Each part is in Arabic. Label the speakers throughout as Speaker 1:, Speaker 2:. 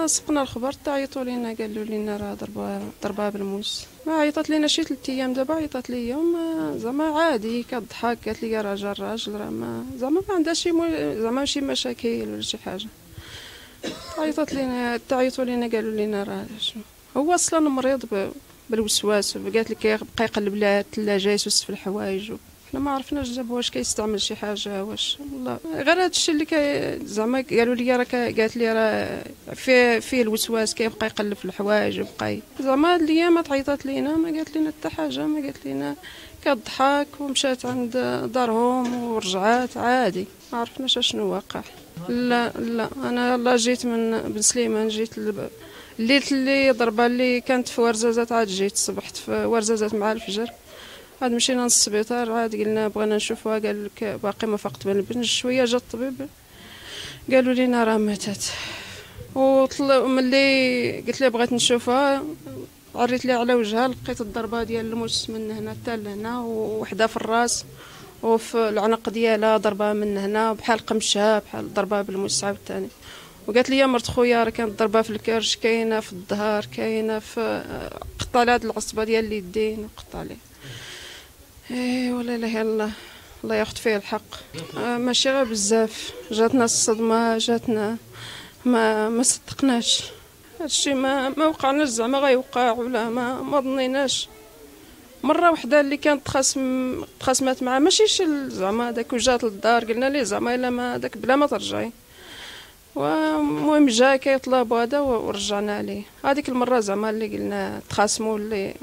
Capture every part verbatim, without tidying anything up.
Speaker 1: ما سقنا الخبر تعيطوا لينا قالوا لنا راه ضربها ضربها بالموس. ما عيطت لينا شي ثلاث ايام دابا عيطت ليا وما زعما عادي كضحك قالت لي راه جا الراجل راه ما زعما ما عندها شي مو... زعما شي مشاكل ولا شي حاجه. عيطت لينا تعيطوا لينا قالوا لنا راه شنو هو اصلا مريض ب... بالوسواس. قالت لك بقى يقلب لها الثلاجه يسوس في الحوايج و... حنا ما عرفناش دابا واش كيستعمل شي حاجه واش والله غير هذا الشيء اللي كي زعما قالوا لي راه قالت لي راه فيه فيه الوسواس كيبقى يقلب في الحوايج وبقى زعما هاد الايام تعيطات لينا ما قالت لنا حتى حاجه ما قالت لنا كضحك ومشات عند دارهم ورجعات عادي ما عرفناش شنو واقع. لا لا انا يلاه جيت من بن سليمان جيت الليل اللي ضربه اللي كانت في ورزازات عاد جيت صبحت في ورزازات مع الفجر عاد مشينا للسبيطار عاد قلنا بغينا نشوفوها قال لك باقي ما فقت بين البنت شويه جا الطبيب قالوا لينا راه ماتت. وطلع ملي قلت لها بغيت نشوفها عريت لها على وجهها لقيت الضربه ديال الموس من هنا حتى لهنا ووحده في الراس وفي العنق ديالها ضربه من هنا بحال قمشها بحال ضربه بالموس عاوتاني. وقالت لي مرت خويا راه كانت ضربه في الكرش كاينه في الظهر كاينه في قطع لها هاد العصبه ديال اليدين وقطع لي. ايه ولا اله الا الله الله ياخذ فيه الحق. آه ماشي غير بزاف جاتنا الصدمه جاتنا ما ما صدقناش هادشي ما ما وقعناش زعما غيوقع ولا ما ما ظنيناش. مره وحده اللي كانت تخاصم تخاصمات معاه ماشي زعما داك وجات للدار قلنا ليه زعما الا ما داك بلا ما ترجعي. ومهم جا كيطلب هذا ورجعنا عليه هذيك المره زعما اللي قلنا تخاصموا اللي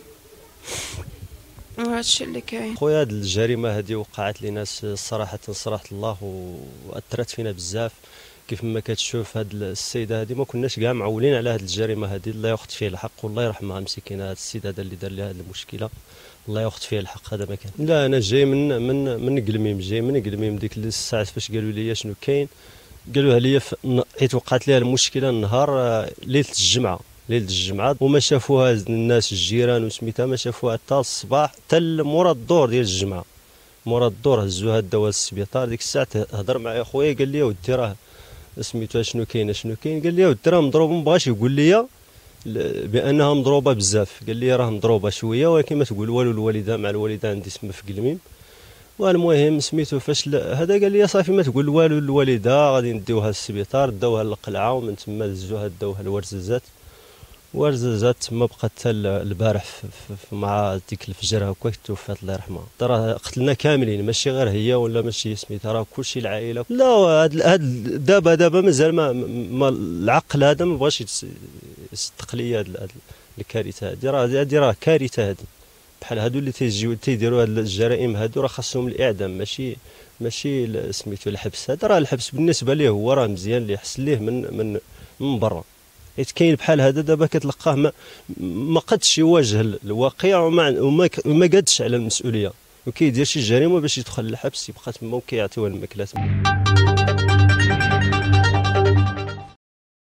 Speaker 1: هادشي اللي كاين.
Speaker 2: خويا هاد الجريمه هذه وقعت لنا صراحه صراحه الله واثرت فينا بزاف. كيف ما كتشوف هاد السيده هذه ما كناش كاع معولين على هاد الجريمه هذه. الله ياخذ فيه الحق والله يرحمها مسكينه هاد السيده هذا اللي دار لها هاد المشكله الله ياخذ فيه الحق. هذا ما كان. لا انا جاي من من من قلميم جاي من قلميم ديك الساعات فاش قالوا لي شنو كاين قالوها لي حيت وقعت لها المشكله النهار ليله الجمعه ليله الجمعه وما شافوها الناس الجيران وسميتها ما شافوها حتى الصباح حتى مورا الدور ديال الجمعه. مورا الدور هزوها داوها للسبيطار. ديك الساعه هضر معايا خويا قال لي ودي راه سميتها شنو كاين شنو كاين قال لي ودي راه مضروبه ما بغاش يقول لي بانها مضروبه بزاف. قال لي راه مضروبه شويه ولكن ما تقول والو الوالده مع الوالده عندي تما في قلميم. والمهم سميتو فاش هذا قال لي صافي ما تقول والو للوالده غادي نديوها للسبيطار. داوها للقلعه ومن تما دزوها داوها لورزازات. ورزازات تما بقات حتى البارح مع ديك الفجر هكاك توفات الله يرحمها. راه قتلنا كاملين ماشي غير هي ولا ماشي سميتها راه كلشي العائله. لا هاد هاد دابا دابا مازال ما, ما العقل هذا ما بغاش يصدق لي هاد الكارثه هذه. راه هذه راه كارثه هذه بحال هادو اللي تيجيو تيديروا هاد الجرائم هادو راه خاصهم الاعدام ماشي ماشي سميتو الحبس. هذا راه الحبس بالنسبه ليه هو راه مزيان اللي يحس ليه من من من برا. حيت كاين بحال هذا دابا كتلقاه ما, ما قدش يواجه الواقع وما وما, وما قادش على المسؤوليه وكيدير شي جريمه باش يدخل للحبس يبقى تما وكيعطيوه المكلات.